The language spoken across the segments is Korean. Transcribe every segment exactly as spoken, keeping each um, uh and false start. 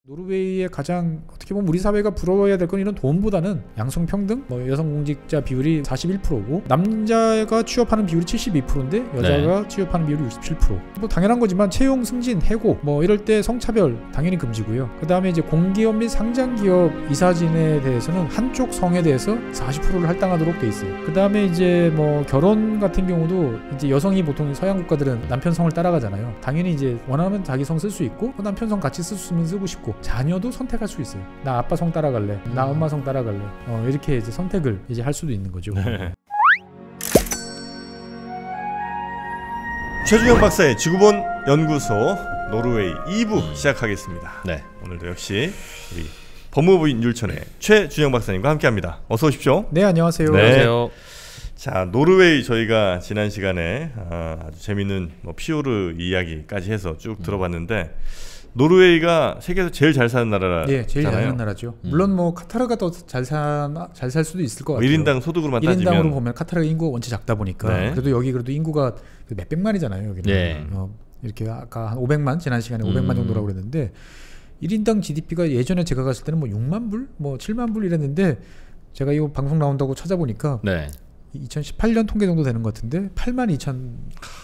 노르웨이의 가장 어떻게 보면 우리 사회가 부러워해야 될 건 이런 돈보다는 양성평등, 뭐 여성 공직자 비율이 사십일 퍼센트고 남자가 취업하는 비율이 칠십이 퍼센트인데 여자가 네. 취업하는 비율이 육십칠 퍼센트. 뭐 당연한 거지만 채용, 승진, 해고 뭐 이럴 때 성차별 당연히 금지고요. 그 다음에 이제 공기업 및 상장기업 이사진에 대해서는 한쪽 성에 대해서 사십 퍼센트를 할당하도록 돼 있어요. 그 다음에 이제 뭐 결혼 같은 경우도 이제 여성이 보통 서양 국가들은 남편 성을 따라가잖아요. 당연히 이제 원하면 자기 성 쓸 수 있고 남편 성 같이 쓸 수 있으면 쓰고 싶고 자녀도 선택할 수 있어요. 나 아빠 성 따라갈래, 나 엄마 성 따라갈래. 어, 이렇게 이제 선택을 이제 할 수도 있는 거죠. 네. 최준영 박사의 지구본 연구소 노르웨이 이 부 시작하겠습니다. 네, 오늘도 역시 우리 법무부 윤율천의 최준영 박사님과 함께합니다. 어서 오십시오. 네, 안녕하세요. 네. 안녕하세요. 자, 노르웨이 저희가 지난 시간에 아주 재밌는 뭐 피오르 이야기까지 해서 쭉 들어봤는데. 노르웨이가 세계에서 제일 잘 사는 나라잖아요. 네, 제일 잘 사는 나라죠. 음. 물론 뭐 카타르가 더 잘 사, 잘 살 수도 있을 것 같아요. 일 인당 소득으로만 따지면 일 인당으로 보면 카타르가 인구가 원체 작다 보니까 네. 그래도 여기 그래도 인구가 몇백만이잖아요. 여기는 네. 어, 이렇게 아까 한 오백만 지난 시간에 음. 오백만 정도라고 그랬는데 일 인당 지디피가 예전에 제가 갔을 때는 뭐 육만 불, 뭐 칠만 불 이랬는데 제가 이거 방송 나온다고 찾아보니까 네. 이천십팔 년 통계 정도 되는 것 같은데 팔만 이천.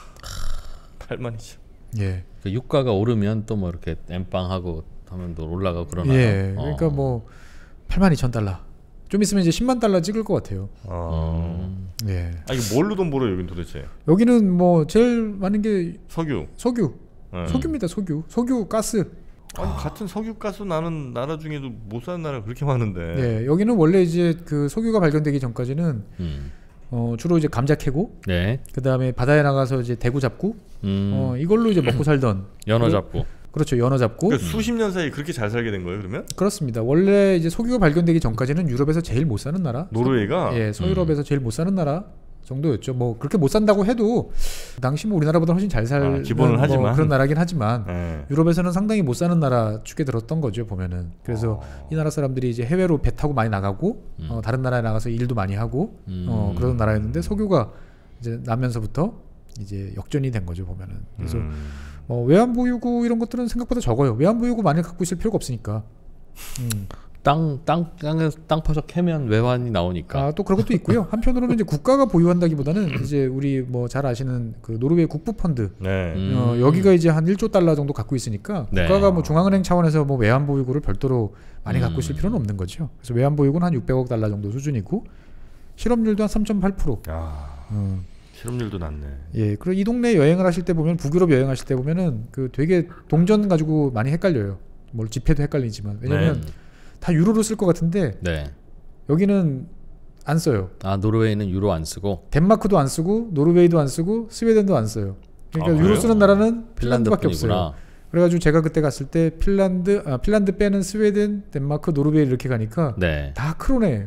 팔만 이천. 예. 그 유가가 오르면 또 뭐 이렇게 엠빵하고 하면 또 올라가고 그러나요? 예. 그러니까 어. 뭐 팔만 이천 달러. 좀 있으면 이제 십만 달러 찍을 것 같아요. 어. 음. 예. 아 이거 뭘로 돈 벌어요, 여긴 도대체? 여기는 뭐 제일 많은 게 석유. 석유. 네. 석유입니다, 석유. 석유, 가스. 아니 아. 같은 석유 가스 나는 나라 중에도 못 사는 나라가 그렇게 많은데. 네, 여기는 원래 이제 그 석유가 발견되기 전까지는 음. 어, 주로 이제 감자 캐고, 네. 그 다음에 바다에 나가서 이제 대구 잡고, 음. 어, 이걸로 이제 먹고 살던. 연어 잡고. 그렇죠, 연어 잡고. 그러니까 수십 년 사이 그렇게 잘 살게 된 거예요, 그러면? 그렇습니다. 원래 이제 석유가 발견되기 전까지는 유럽에서 제일 못 사는 나라. 노르웨이가? 서, 예, 서유럽에서 음. 제일 못 사는 나라 정도였죠. 뭐 그렇게 못 산다고 해도 당시 뭐 우리나라보다 훨씬 잘 살는 아, 기본은 뭐 하지만 그런 나라긴 하지만 네. 유럽에서는 상당히 못 사는 나라 축에 들었던 거죠 보면은. 그래서 어. 이 나라 사람들이 이제 해외로 배 타고 많이 나가고 음. 어, 다른 나라에 나가서 일도 많이 하고 음. 어, 그런 나라였는데 석유가 이제 나면서부터 이제 역전이 된 거죠 보면은. 그래서 음. 어, 외환보유고 이런 것들은 생각보다 적어요. 외환보유고 많이 갖고 있을 필요가 없으니까. 음. 땅, 땅, 땅에 땅 파서 캐면 외환이 나오니까. 아, 또 그런 것도 있고요. 한편으로는 이제 국가가 보유한다기보다는 이제 우리 뭐 잘 아시는 그 노르웨이 국부 펀드. 네. 음. 어, 여기가 이제 한 일조 달러 정도 갖고 있으니까 네. 국가가 뭐 중앙은행 차원에서 뭐 외환 보유고를 별도로 많이 음. 갖고 있을 필요는 없는 거죠. 그래서 외환 보유고는 한 육백억 달러 정도 수준이고 실업률도 한 삼 점 팔 퍼센트. 아. 음. 실업률도 낮네. 예, 그리고 이 동네 여행을 하실 때 보면 북유럽 여행하실 때 보면은 그 되게 동전 가지고 많이 헷갈려요. 뭘 지폐도 헷갈리지만 왜냐면 네. 다 유로로 쓸 것 같은데 네. 여기는 안 써요. 아, 노르웨이는 유로 안 쓰고 덴마크도 안 쓰고 노르웨이도 안 쓰고 스웨덴도 안 써요. 그러니까 아, 유로 쓰는 나라는 핀란드밖에 없어요. 그래가지고 제가 그때 갔을 때 핀란드, 아, 핀란드 빼는 스웨덴, 덴마크, 노르웨이 이렇게 가니까 네. 다 크로네예요.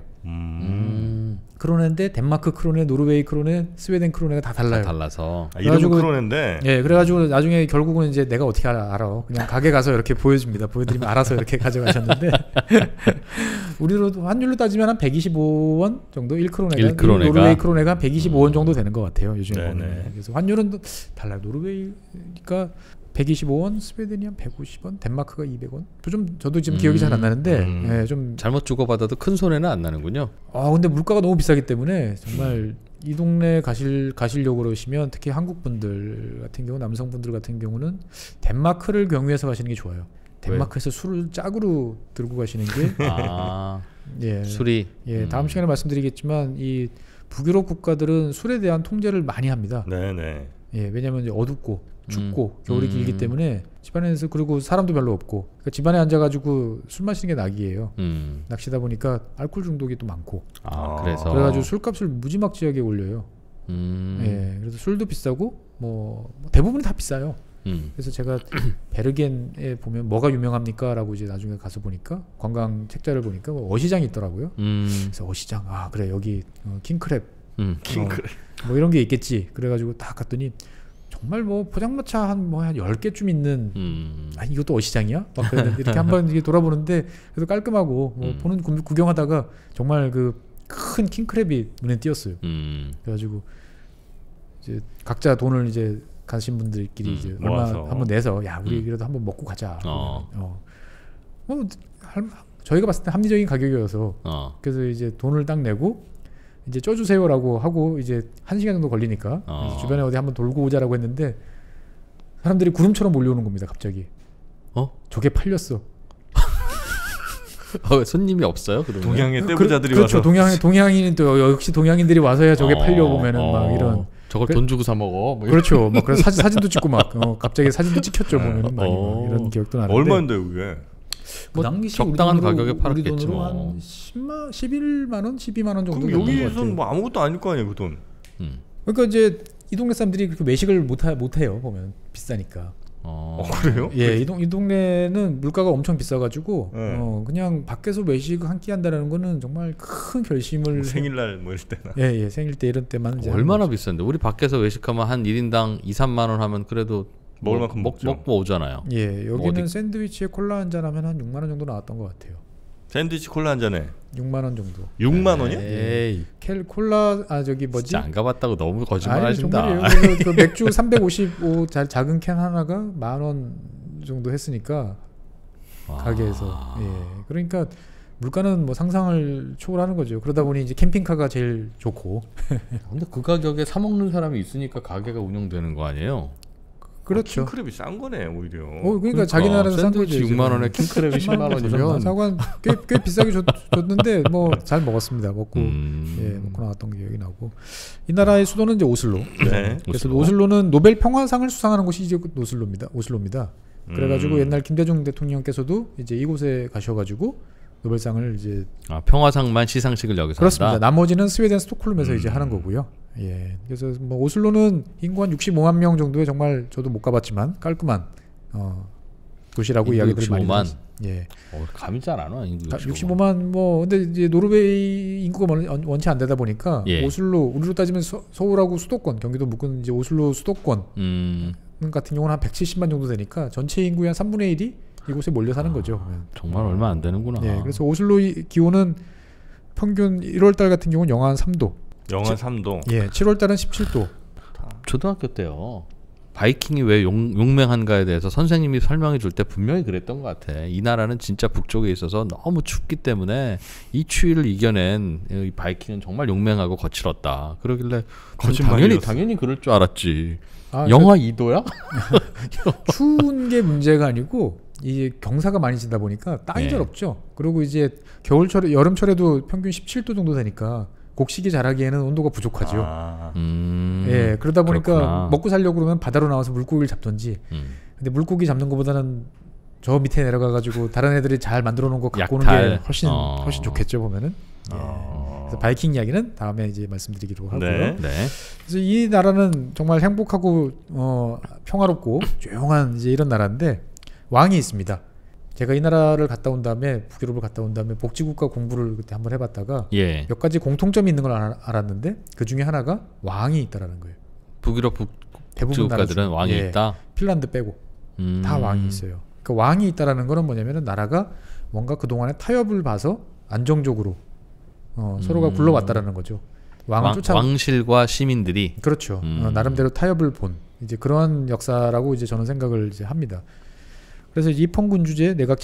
음. 크로네인데 덴마크 크로네, 노르웨이 크로네, 스웨덴 크로네가 다 달라요. 다 달라서. 아, 이름은 크로네인데. 예, 그래가지고 나중에 결국은 이제 내가 어떻게 알아? 알아. 그냥 가게 가서 이렇게 보여줍니다. 보여드리면 알아서 이렇게 가져가셨는데 우리로도 환율로 따지면 한 백이십오 원 정도, 일 크로네가, 일 크로네가. 노르웨이 크로네가 한 백이십오 원 정도 되는 것 같아요. 요즘에 네네. 보면. 그래서 환율은 또 달라요. 노르웨이가 백이십오 원, 스웨덴이 한 백오십 원, 덴마크가 이백 원. 좀 저도 지금 기억이 음, 잘 안 나는데 음. 예, 좀 잘못 주고받아도 큰 손해는 안 나는군요. 아 근데 물가가 너무 비싸기 때문에 정말 이 동네 가실 가시려고 그러시면 특히 한국 분들 같은 경우, 남성분들 같은 경우는 덴마크를 경유해서 가시는 게 좋아요. 덴마크에서 왜? 술을 짝으로 들고 가시는 게 아, 예, 술이 예 다음 음. 시간에 말씀드리겠지만 이 북유럽 국가들은 술에 대한 통제를 많이 합니다. 네네. 예, 왜냐하면 이제 어둡고 춥고 음. 겨울이 음. 길기 때문에 집안에서, 그리고 사람도 별로 없고 그러니까 집안에 앉아가지고 술 마시는 게 낙이에요. 음. 낚시다 보니까 알코올 중독이 또 많고. 아, 그래서 그래가지고 술값을 무지막지하게 올려요. 음. 예, 그래서 술도 비싸고 뭐 대부분이 다 비싸요. 음. 그래서 제가 베르겐에 보면 뭐가 유명합니까?라고 이제 나중에 가서 보니까 관광 책자를 보니까 뭐 어시장이 있더라고요. 음. 그래서 어시장, 아 그래 여기 어, 킹크랩, 음. 킹크랩 어, 뭐 이런 게 있겠지. 그래가지고 딱 갔더니. 정말 뭐 포장마차 한 뭐 한 열 개쯤 있는 음. 아 이것도 어시장이야? 막 그랬는데 이렇게 한번 이렇게 돌아보는데 그래도 깔끔하고 뭐 음. 보는 구경하다가 정말 그 큰 킹크랩이 눈에 띄었어요. 음. 그래가지고 이제 각자 돈을 이제 가신 분들끼리 음. 이제 얼마 한번 내서 야 우리 음. 그래도 한번 먹고 가자. 어. 어. 뭐 할, 저희가 봤을 때 합리적인 가격이어서 어. 그래서 이제 돈을 딱 내고 이제 쪄주세요라고 하고 이제 한 시간 정도 걸리니까 어. 주변에 어디 한번 돌고 오자라고 했는데 사람들이 구름처럼 몰려오는 겁니다. 갑자기. 어? 저게 팔렸어. 어, 손님이 없어요? 그러면? 동양의 그, 떼부자들이 그, 그렇죠. 와서 동양 동양인 또 역시 동양인들이 와서야 저게 어, 팔려 보면은 어. 막 이런. 저걸 그- 돈 주고 사 먹어. 뭐 그렇죠. 막 그래서 사진 사진도 찍고 막 어, 갑자기 사진도 찍혔죠 보면은 많이 어. 막 이런 기억도 나는데. 얼마인데 그게? 그 당시 적당한 우리 돈으로- 가격에 우리 팔았겠지 돈으로 뭐. 한 십만, 십일만 원, 십이만 원 정도 그럼 됐던 것 여기선 같아요. 뭐 아무것도 아닐 거 아니에요 그 돈. 음. 그러니까 이제 이 동네 사람들이 그렇게 외식을 못, 하, 못 해요 보면 비싸니까. 어. 어, 그래요? 예, 이, 동, 이 동네는 물가가 엄청 비싸가지고 네. 어, 그냥 밖에서 외식 한 끼 한다는 거는 정말 큰 결심을 뭐 생일날 뭐 이럴 때나. 예, 예, 생일 때 이런 때만 이제 얼마나 하는 거죠. 비싼데? 우리 밖에서 외식하면 한 일 인당 이, 삼만 원 하면 그래도 먹을 뭐 만큼 먹, 먹죠. 먹고 오잖아요. 예, 여기는 어디- 샌드위치에 콜라 한 잔 하면 한 육만 원 정도 나왔던 것 같아요. 샌드위치 콜라 한 잔에 육만 원 정도. 육만 원이요? 에이, 켈 콜라 아 저기 뭐지? 진짜 안 가봤다고 너무 거짓말 아니 하신다. 정말이에요. 그래서 그 맥주 삼백오십오 자, 작은 캔 하나가 만 원 정도 했으니까 와. 가게에서. 예. 그러니까 물가는 뭐 상상을 초월하는 거죠. 그러다 보니 이제 캠핑카가 제일 좋고. 근데 그 가격에 사 먹는 사람이 있으니까 가게가 운영되는 거 아니에요? 그렇죠. 킹크랩이 싼 거네 오히려. 어, 그러니까, 자기 나라에서 싼 거죠. 샌드위치 육만 원에 킹크랩이 십만 원이면 사관 꽤, 꽤 비싸게 줬, 줬는데 뭐 잘 먹었습니다. 먹고 음. 예 먹고 나왔던 기억이 나고. 이 나라의 수도는 이제 오슬로. 네. 그래서 오슬로. 오슬로는 노벨 평화상을 수상하는 곳이 이제 오슬로입니다. 오슬로입니다. 그래가지고 음. 옛날 김대중 대통령께서도 이제 이곳에 가셔가지고 노벨상을 이제 아, 평화상만 시상식을 여기서 그렇습니다. 한다? 나머지는 스웨덴 스톡홀름에서 음. 이제 하는 거고요. 예, 그래서 뭐 오슬로는 인구 한 육십오만 명 정도의 정말 저도 못 가봤지만 깔끔한 어, 도시라고 인구 이야기들 많이 육십오만? 들었어요. 예, 어, 감이 잘 안 와. 인구 육십오만. 육십오만 뭐 근데 이제 노르웨이 인구가 원- 원치 안 되다 보니까 예. 오슬로 우리로 따지면 서, 서울하고 수도권 경기도 묶은 이제 오슬로 수도권 음, 같은 경우는 한 백칠십만 정도 되니까 전체 인구의 한 삼분의 일이 이곳에 몰려 사는 거죠. 보면. 정말 얼마 안 되는구나. 예, 그래서 오슬로 이- 기온은 평균 일월 달 같은 경우는 영하 삼 도, 영하 삼 도. 예, 칠월 달은 십칠 도. 초등학교 때요. 바이킹이 왜 용, 용맹한가에 대해서 선생님이 설명해 줄 때 분명히 그랬던 것 같아. 이 나라는 진짜 북쪽에 있어서 너무 춥기 때문에 이 추위를 이겨낸 이 바이킹은 정말 용맹하고 거칠었다. 그러길래 거짓말이었어. 당연히 당연히 그럴 줄 알았지. 아, 영하 이 도야? 그 추운 게 문제가 아니고 이 경사가 많이 지다 보니까 땅이 예. 잘 없죠. 그리고 이제 겨울철에 여름철에도 평균 십칠 도 정도 되니까 곡식이 자라기에는 온도가 부족하죠. 아. 음, 예, 그러다 보니까 그렇구나. 먹고 살려고 그러면 바다로 나와서 물고기를 잡던지. 음. 근데 물고기 잡는 것보다는 저 밑에 내려가 가지고 다른 애들이 잘 만들어 놓은 거 갖고 오는 약탈. 게 훨씬 어. 훨씬 좋겠죠 보면은. 예. 어. 그래서 바이킹 이야기는 다음에 이제 말씀드리기로 하고요. 네. 네. 그래서 이 나라는 정말 행복하고 어, 평화롭고 조용한 이제 이런 나라인데 왕이 있습니다. 제가 이 나라를 갔다 온 다음에 북유럽을 갔다 온 다음에 복지국가 공부를 그때 한번 해봤다가 예. 몇 가지 공통점이 있는 걸 알- 알았는데 그 중에 하나가 왕이 있다라는 거예요. 북유럽 북, 대부분 나라 국가들은 중에. 왕이 예, 있다. 핀란드 빼고 음. 다 왕이 있어요. 그 왕이 있다라는 거는 뭐냐면은 나라가 뭔가 그 동안에 타협을 봐서 안정적으로 어, 서로가 음. 굴러왔다라는 거죠. 왕을 왕, 쫓아 왕실과 시민들이 그렇죠. 음. 어, 나름대로 타협을 본 이제 그런 역사라고 이제 저는 생각을 이제 합니다. 그래서 입헌군주제 내각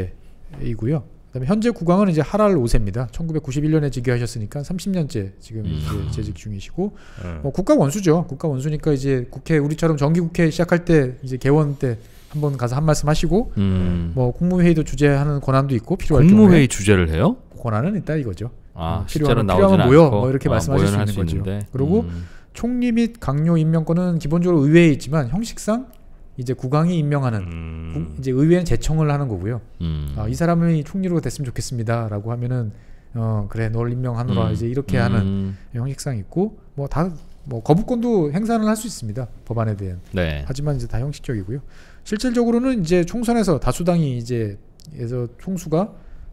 책임제이고요. 그다음에 현재 국왕은 이제 하랄 오 세입니다. 천구백구십일 년에 즉위하셨으니까 삼십 년째 지금 음. 이제 재직 중이시고 네. 뭐 국가 원수죠. 국가 원수니까 이제 국회 우리처럼 정기 국회 시작할 때 이제 개원 때 한번 가서 한 말씀 하시고 음. 뭐 국무회의도 주재하는 권한도 있고 필요할 국무회의 주제를 해요? 경우에 권한은 있다 이거죠. 아, 음, 실제로 필요하면- 나오진 필요하면 모여, 않고 뭐 이렇게 아, 말씀하실 수 모여는 있는 거죠. 있는데. 그리고 음. 총리 및 강요 임명권은 기본적으로 의회에 있지만 형식상 이제 국왕이 임명하는 음. 국- 이제 의회는 제청을 하는 거고요. 음. 아, 이 사람이 총리로 됐으면 좋겠습니다라고 하면은 어 그래 널 임명하노라 음. 이제 이렇게 하는 음. 형식상 있고 뭐 다 뭐 거부권도 행사는 할 수 있습니다. 법안에 대한. 네. 하지만 이제 다 형식적이고요. 실질적으로는 이제 총선에서 다수당이 이제 에서 총수가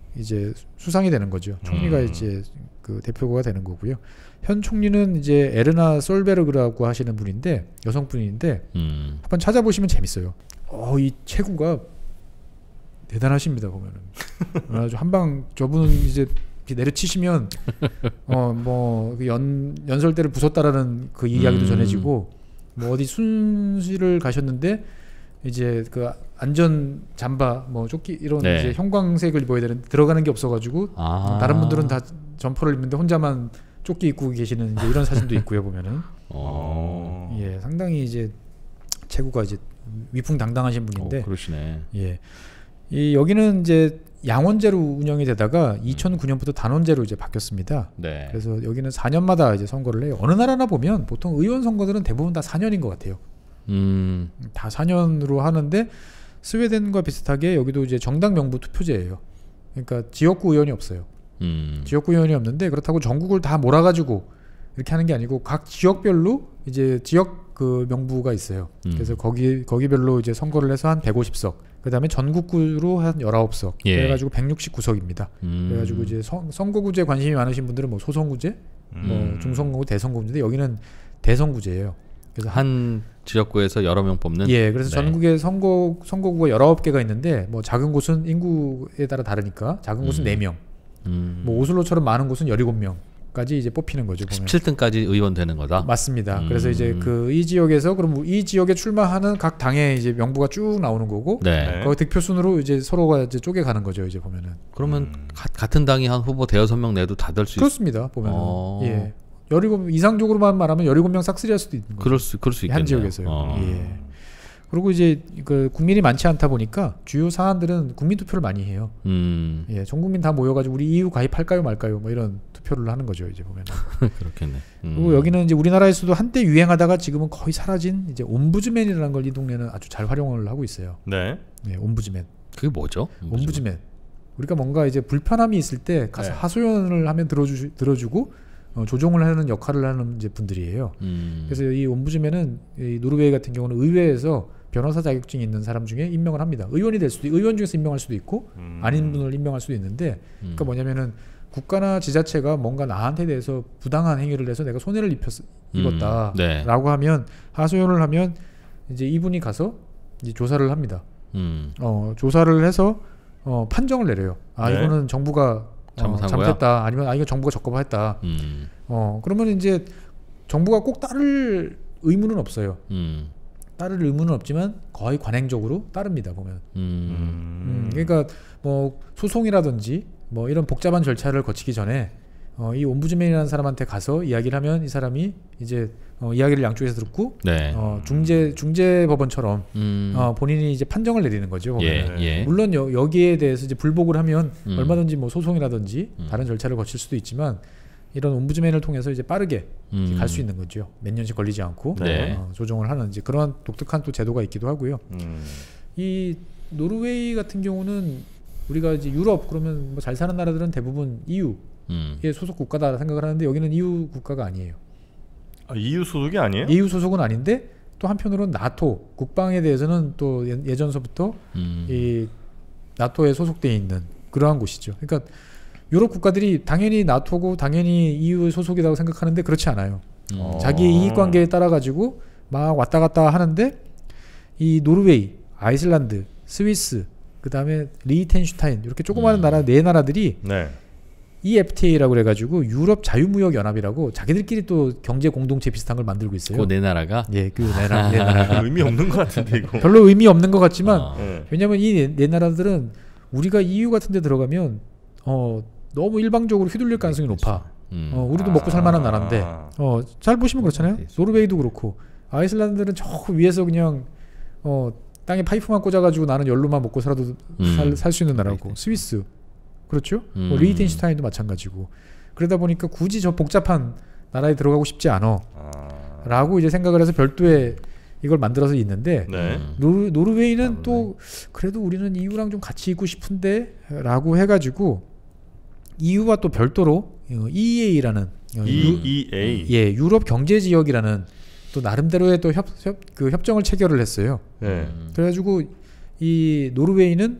이제 수상이 되는 거죠. 총리가 음. 이제 그 대표가 되는 거고요. 현 총리는 이제 에르나 솔베르그라고 하시는 분인데 여성분인데 음. 한번 찾아보시면 재밌어요. 어, 이 체구가 대단하십니다 보면은. 아주 한방 저분 이제 이렇게 내려치시면 어뭐연 연설대를 부쉈다라는 그 이야기도 음. 전해지고 뭐 어디 순시를 가셨는데 이제 그 안전 잠바 뭐 조끼 이런 네. 이제 형광색을 입어야 되는데 들어가는 게 없어가지고 아. 다른 분들은 다 점퍼를 입는데 혼자만 조끼 입고 계시는 이제 이런 사진도 있고요 보면은 어. 예 상당히 이제 체구가 이제 위풍당당하신 분인데 어, 그러시네. 예 이 여기는 이제 양원제로 운영이 되다가 이천구 년부터 단원제로 이제 바뀌었습니다. 네. 그래서 여기는 사 년마다 이제 선거를 해요. 어느 나라나 보면 보통 의원 선거들은 대부분 다 사 년인 것 같아요. 음. 다 사 년으로 하는데 스웨덴과 비슷하게 여기도 이제 정당 명부 투표제예요. 그러니까 지역구 의원이 없어요. 음. 지역구 의원이 없는데 그렇다고 전국을 다 몰아가지고 이렇게 하는 게 아니고 각 지역별로 이제 지역 그 명부가 있어요. 음. 그래서 거기 거기별로 이제 선거를 해서 한 백오십 석. 그다음에 전국구로 한 열아홉 석. 예. 그래가지고 백육십구 석입니다. 음. 그래가지고 이제 선, 선거구제 관심이 많으신 분들은 뭐 소선구제, 음. 뭐 중선거구, 대선거구인데 여기는 대선구제예요. 그래서 한 지역구에서 여러 명 뽑는. 예, 그래서 네. 전국에 선거 선거구가 열아홉 개가 있는데 뭐 작은 곳은 인구에 따라 다르니까 작은 곳은 음. 네 명, 음. 뭐 오슬로처럼 많은 곳은 열일곱 명까지 이제 뽑히는 거죠. 보면. 십칠 등까지 의원 되는 거다. 맞습니다. 음. 그래서 이제 그 이 지역에서 그럼 이 지역에 출마하는 각 당의 이제 명부가 쭉 나오는 거고 네. 네. 거기 득표 순으로 이제 서로가 이제 쪼개 가는 거죠. 이제 보면은 그러면 음. 가, 같은 당이 한 후보 대여섯 명 내도 다 될 수 있. 그렇습니다. 보면은 어. 예. 열일곱 이상적으로만 말하면 열일곱 명 싹쓸이 할 수도 있는 거죠. 그럴 수 그럴 수 있겠네요. 한 지역에서요. 어. 예. 그리고 이제 그 국민이 많지 않다 보니까 주요 사안들은 국민 투표를 많이 해요. 음. 예, 전 국민 다 모여가지고 우리 이유 가입할까요 말까요 뭐 이런 투표를 하는 거죠 이제 보면. 그렇겠네. 음. 그리고 여기는 이제 우리나라에서도 한때 유행하다가 지금은 거의 사라진 이제 옴부즈맨이라는 걸 이 동네는 아주 잘 활용을 하고 있어요. 네. 예, 옴부즈맨. 그게 뭐죠? 옴부즈맨. 우리가 뭔가 이제 불편함이 있을 때 가서 네. 하소연을 하면 들어주 들어주고 어, 조정을 하는 역할을 하는 이제 분들이에요. 음. 그래서 이 옴부즈맨은 이 노르웨이 같은 경우는 의회에서 변호사 자격증이 있는 사람 중에 임명을 합니다. 의원이 될 수도 의원 중에서 임명할 수도 있고 음. 아닌 분을 임명할 수도 있는데 음. 그러니까 뭐냐면은 국가나 지자체가 뭔가 나한테 대해서 부당한 행위를 해서 내가 손해를 입혔, 입었다라고 네. 하면 하소연을 하면 이제 이분이 가서 이제 조사를 합니다. 음. 어, 조사를 해서 어, 판정을 내려요. 아 네. 이거는 정부가 어, 잘못한 잘못했다. 아니면 아 이거 정부가 적법했다. 음. 어 그러면 이제 정부가 꼭 따를 의무는 없어요. 음. 따를 의무는 없지만 거의 관행적으로 따릅니다 보면. 음. 음, 그러니까 뭐 소송이라든지 뭐 이런 복잡한 절차를 거치기 전에 어, 이 옴부즈맨이라는 사람한테 가서 이야기를 하면 이 사람이 이제 어, 이야기를 양쪽에서 듣고 네. 어, 중재 중재 법원처럼 음. 어, 본인이 이제 판정을 내리는 거죠. 보면. 예. 예. 물론 여, 여기에 대해서 이제 불복을 하면 음. 얼마든지 뭐 소송이라든지 음. 다른 절차를 거칠 수도 있지만 이런 옴부즈맨을 통해서 이제 빠르게 음. 갈 수 있는 거죠. 몇 년씩 걸리지 않고 네. 어, 조정을 하는 이제 그런 독특한 또 제도가 있기도 하고요. 음. 이 노르웨이 같은 경우는 우리가 이제 유럽 그러면 뭐 잘 사는 나라들은 대부분 이유의 음. 소속 국가다 생각을 하는데 여기는 이유 국가가 아니에요. 아, 이유 소속이 아니에요? 이유 소속은 아닌데 또 한편으로는 나토 국방에 대해서는 또 예- 예전서부터 음. 이 나토에 소속돼 있는 그러한 곳이죠. 그러니까 유럽 국가들이 당연히 나토고 당연히 이유 소속이라고 생각하는데 그렇지 않아요. 음. 어. 자기의 이익 관계에 따라 가지고 막 왔다 갔다 하는데 이 노르웨이, 아이슬란드, 스위스, 그 다음에 리히텐슈타인 이렇게 조그마한 음. 나라 네 나라들이 네. 이에프티에이라고 그래가지고 유럽 자유무역 연합이라고 자기들끼리 또 경제 공동체 비슷한 걸 만들고 있어요. 그 네 나라가 예, 그 네 나라, 네 나라. 의미 없는 것 같은데 이거. 별로 의미 없는 것 같지만 어. 네. 왜냐하면 이 네 나라들은 우리가 이유 같은데 들어가면 어, 너무 일방적으로 휘둘릴 가능성이 높아. 음. 어, 우리도 먹고 살만한 나라인데 아. 어, 잘 보시면 그렇잖아요. 노르웨이도 그렇고 아이슬란드는 저 위에서 그냥 어, 땅에 파이프만 꽂아가지고 나는 열로만 먹고 살아도 음. 살 수 있는 나라고 스위스 그렇죠. 음. 뭐 리히텐슈타인도 마찬가지고 그러다 보니까 굳이 저 복잡한 나라에 들어가고 싶지 않아 아. 라고 이제 생각을 해서 별도의 이걸 만들어서 있는데 네. 음. 노르, 노르웨이는 아, 또 그래도 우리는 이유랑 좀 같이 있고 싶은데 라고 해가지고 이유와 또 별도로 이이에이라는 이 이 에이. 예, 유럽 경제 지역이라는 또 나름대로의 또 협, 협, 그 협정을 체결을 했어요. 네. 음. 그래가지고 이 노르웨이는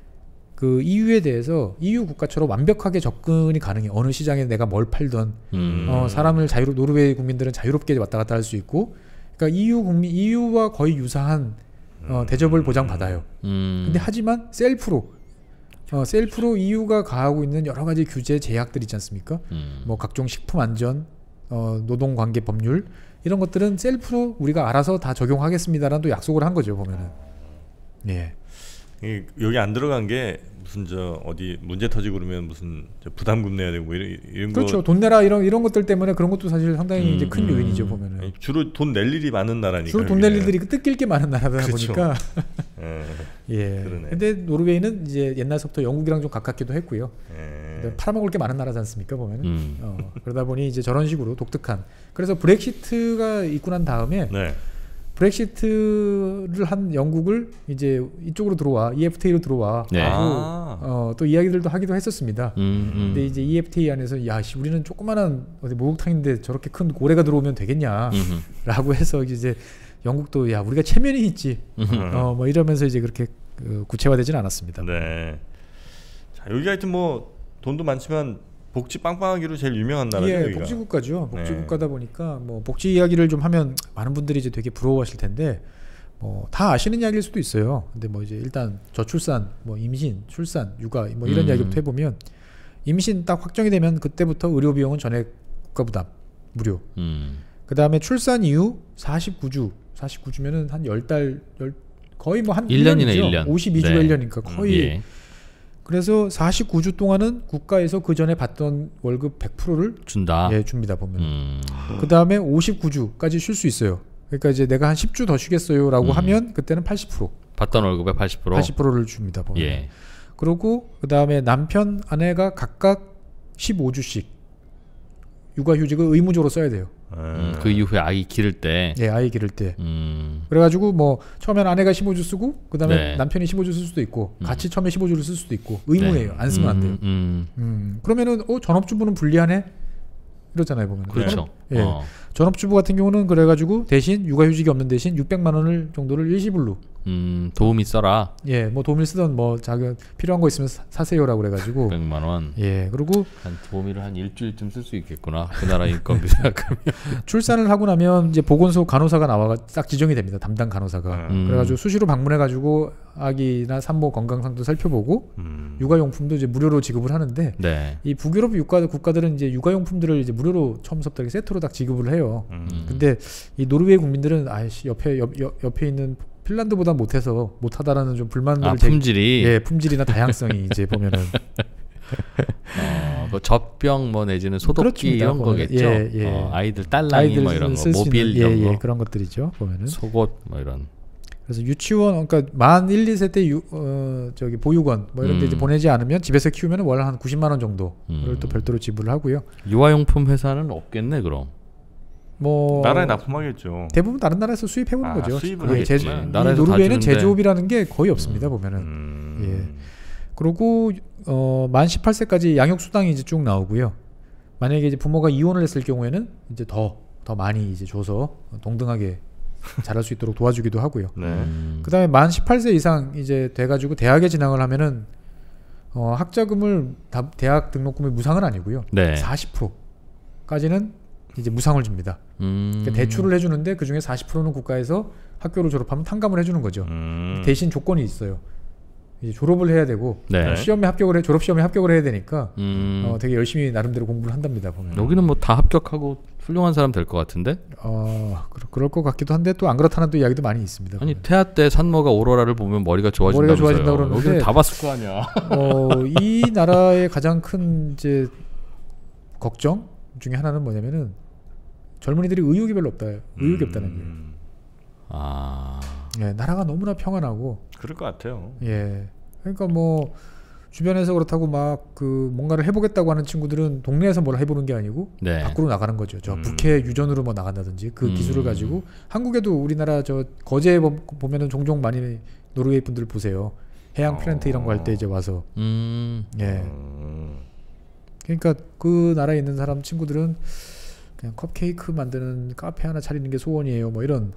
그 이유에 대해서 이유 국가처럼 완벽하게 접근이 가능해. 어느 시장에 내가 뭘 팔던 음. 어, 사람을 자유로 노르웨이 국민들은 자유롭게 왔다 갔다 할 수 있고, 그러니까 이유 국민 이유와 거의 유사한 어, 대접을 보장받아요. 음. 근데 하지만 셀프로 어, 셀프로 이유가 가하고 있는 여러 가지 규제 제약들 있지 않습니까? 음. 뭐 각종 식품 안전, 어, 노동 관계 법률 이런 것들은 셀프로 우리가 알아서 다 적용하겠습니다라는 또 약속을 한 거죠 보면은. 예. 이, 여기 안 들어간 게 무슨 저 어디 문제 터지고 그러면 무슨 저 부담금 내야 되고 이런 이런 그렇죠. 거. 돈 내라 이런 이런 것들 때문에 그런 것도 사실 상당히 음, 이제 큰 음. 요인이죠 보면은. 아니, 주로 돈 낼 일이 많은 나라니까. 주로 돈 낼 일들이 뜯길 게 많은 나라다 그렇죠. 보니까. 예. 예. 그러네. 근데 노르웨이는 이제 옛날서부터 영국이랑 좀 가깝기도 했고요. 예. 팔아먹을 게 많은 나라지 않습니까 보면은. 음. 어, 그러다 보니 이제 저런 식으로 독특한. 그래서 브렉시트가 있고 난 다음에 네. 브렉시트를 한 영국을 이제 이쪽으로 들어와 이에프티에이로 들어와. 네. 하고 아. 어, 또 이야기들도 하기도 했었습니다. 음, 음. 근데 이제 이에프티에이 안에서 야, 씨, 우리는 조그만한 어디 목욕탕인데 저렇게 큰 고래가 들어오면 되겠냐라고 음흠. 해서 이제 영국도 야, 우리가 체면이 있지. 음흠. 어, 뭐 이러면서 이제 그렇게 그, 구체화되지는 않았습니다. 네. 자, 여기 하여튼 뭐 돈도 많지만 복지 빵빵하기로 제일 유명한 나라죠. 예, 여기가. 복지국가죠. 네. 복지국가다 보니까 뭐 복지 이야기를 좀 하면 많은 분들이 이제 되게 부러워하실 텐데 뭐 다 아시는 이야기일 수도 있어요. 근데 뭐 이제 일단 저출산, 뭐 임신, 출산, 육아 뭐 이런 음. 이야기부터 해보면 임신 딱 확정이 되면 그때부터 의료 비용은 전액 국가 부담 무료. 음. 그 다음에 출산 이후 사십구 주, 사십구 주면은 한 열 달, 열 거의 뭐 한 일 년이네, 일 년. 오십이 주가 네. 일 년이니까 거의. 예. 그래서 사십구 주 동안은 국가에서 그 전에 받던 월급 백 퍼센트를 준다. 예, 줍니다 보면. 음. 그 다음에 오십구 주까지 쉴 수 있어요. 그러니까 이제 내가 한 십 주 더 쉬겠어요라고 음. 하면 그때는 팔십 퍼센트, 받던 월급의 팔십 퍼센트. 팔십 퍼센트를 줍니다 보면. 예. 그리고 그 다음에 남편, 아내가 각각 십오 주씩 육아휴직을 의무적으로 써야 돼요. 음, 그 이후에 아이 기를 때. 예, 아이 기를 때. 음. 그래가지고 뭐 처음엔 아내가 십오 주 쓰고 그 다음에 네. 남편이 십오 주 쓸 수도 있고 음. 같이 처음에 십오 주를 쓸 수도 있고 의무예요. 네. 안 쓰면 안 돼요. 음, 음. 음, 그러면은 어 전업주부는 불리하네 이러잖아요 보면. 그렇죠. 예. 어. 전업주부 같은 경우는 그래가지고 대신 육아휴직이 없는 대신 육백만 원을 정도를 일시불로 음, 도움이 써라. 예, 뭐 도움을 쓰던 뭐 자기 필요한 거 있으면 사, 사세요라고 그래가지고 백만 원. 예, 그리고 한 도우미를 한 일주일쯤 쓸 수 있겠구나. 그 나라 인건비 생각하면. 출산을 하고 나면 이제 보건소 간호사가 나와 딱 지정이 됩니다. 담당 간호사가. 음. 그래가지고 수시로 방문해가지고 아기나 산모 건강상도 살펴보고 음. 육아용품도 이제 무료로 지급을 하는데 네. 이 북유럽 국가 국가들은 이제 육아용품들을 이제 무료로 처음부터 이렇게 세트로 딱 지급을 해요. 음. 근데 이 노르웨이 국민들은 아이씨 옆에 옆, 옆, 옆에 있는 핀란드보다 못해서 못하다라는 좀 불만을 아, 제- 품질이. 예, 품질이나 다양성이 이제 보면은 어, 그 젖병 뭐 내지는 소독기 그렇습니다, 이런 보면은. 거겠죠. 예, 예. 어, 아이들 딸랑이 아이들 뭐 이런 거, 쓸 수 모빌 있는, 이런 예, 거, 예, 그런 것들이죠 보면은. 속옷 뭐 이런. 그래서 유치원 그러니까 만 일, 이 세 때 유, 어, 저기 보육원 뭐 이런 데 음. 이제 보내지 않으면 집에서 키우면 월 한 구십만 원 정도를 음. 또 별도로 지불을 하고요. 유아용품 회사는 없겠네 그럼. 뭐 나라에 납품하겠죠. 대부분 다른 나라에서 수입해 보는 아, 거죠. 수입을 예, 하겠지. 제, 이 나라에서 노르웨이는 다 주는데. 제조업이라는 게 거의 없습니다 보면은. 음. 예. 그리고 어, 만 십팔 세까지 양육 수당이 이제 쭉 나오고요. 만약에 이제 부모가 이혼을 했을 경우에는 이제 더 더 많이 이제 줘서 동등하게 자랄 수 있도록 도와주기도 하고요. 네. 음. 그다음에 만 십팔 세 이상 이제 돼가지고 대학에 진학을 하면은 어, 학자금을 다, 대학 등록금이 무상은 아니고요. 네. 사십 퍼센트까지는 이제 무상을 줍니다. 음. 그러니까 대출을 해주는데 그 중에 사십 퍼센트는 국가에서 학교를 졸업하면 탕감을 해주는 거죠. 음. 대신 조건이 있어요. 이제 졸업을 해야 되고 네. 시험에 합격을 해 졸업 시험에 합격을 해야 되니까 음. 어, 되게 열심히 나름대로 공부를 한답니다 보면. 여기는 뭐 다 합격하고 훌륭한 사람 될 것 같은데? 어 그럴, 그럴 것 같기도 한데 또 안 그렇다는 또 이야기도 많이 있습니다. 아니 보면. 태아 때 산모가 오로라를 보면 머리가 좋아진다면서요. 머리가 좋아진다고 그러는데 여기는 다 봤을 거 아니야. 어, 이 나라의 가장 큰 이제 걱정 중에 하나는 뭐냐면은 젊은이들이 의욕이 별로 없다. 의욕이 음. 없다는 거예요. 아. 예, 나라가 너무나 평안하고 그럴 것 같아요. 예. 그러니까 뭐 주변에서 그렇다고 막 그 뭔가를 해보겠다고 하는 친구들은 동네에서 뭘 해보는 게 아니고 네. 밖으로 나가는 거죠. 저 음. 북해 유전으로 뭐 나간다든지 그 음. 기술을 가지고 한국에도 우리나라 저 거제에 보- 보면은 종종 많이 노르웨이 분들 보세요. 해양 플랜트 이런 거 할 때 이제 와서 음. 예. 음. 그러니까 그 나라에 있는 사람 친구들은 그냥 컵케이크 만드는 카페 하나 차리는 게 소원이에요. 뭐 이런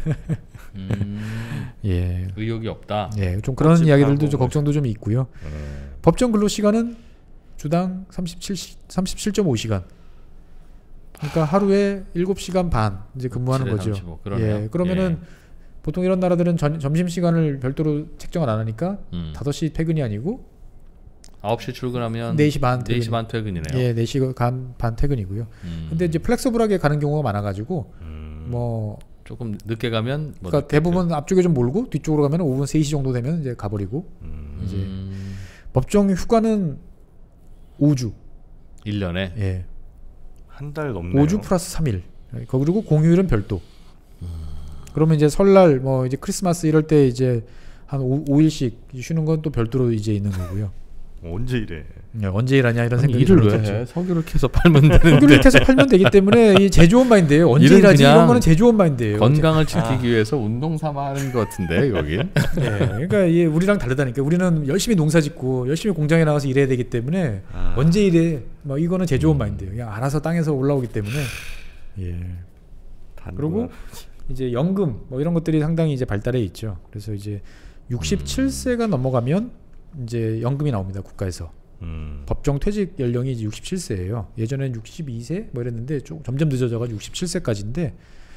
음. 예. 의욕이 없다. 예, 좀 그런 꽃집 이야기들도 하고 좀 걱정도 좀 있고요. 음. 법정 근로 시간은 주당 삼십칠 점 오 시간. 그러니까 하루에 일곱 시간 반 이제 근무하는 칠에 거죠. 삼십오. 그러네요. 예, 그러면은 보통 이런 나라들은 전, 점심 시간을 별도로 책정을 안 하니까 음. 다섯 시 퇴근이 아니고 아홉 시 출근하면 네 시 반 네 시 퇴근. 반 퇴근이네요. 예, 네 시 반 퇴근이고요. 음. 근데 이제 플렉서블하게 가는 경우가 많아 가지고 음. 뭐 조금 늦게 가면 뭐 그러니까 늦게 대부분 앞쪽에 좀 몰고 뒤쪽으로 가면 오후 세 시 정도 되면 이제 가버리고 음. 이제 음, 법정 휴가는 오 주. 일 년에 예. 한 달 넘네요. 오 주 플러스 삼 일. 그리고 공휴일은 별도. 그러면 이제 설날 뭐 이제 크리스마스 이럴 때 이제 한 오 일씩 쉬는 건 또 별도로 이제 있는 거고요. 언제 이래? 예, 언제 일하냐 이런 아니, 생각이 일을 왜 들었겠죠. 해? 석유를 캐서 팔면 되는데 석유를 캐서 팔면 되기 때문에 이 제조업 마인드예요. 언제 일은 일하지 그냥 이런 거는 제조업 마인드예요. 건강을 지키기 위해서 운동 삼아 하는 것 같은데 여긴. 예, 그러니까 이게 우리랑 다르다니까. 우리는 열심히 농사 짓고 열심히 공장에 나가서 일해야 되기 때문에 아. 언제 일해? 뭐 이거는 제조업 마인드예요. 그냥 알아서 땅에서 올라오기 때문에. 예. 그리고 이제 연금 뭐 이런 것들이 상당히 이제 발달해 있죠. 그래서 이제 육십칠 세가 넘어가면 이제 연금이 나옵니다. 국가에서. 음. 법정 퇴직 연령이 이제 육십칠 세예요. 예전에는 육십이 세 뭐 이랬는데 좀 점점 늦어져가지고 육십칠 세까지인데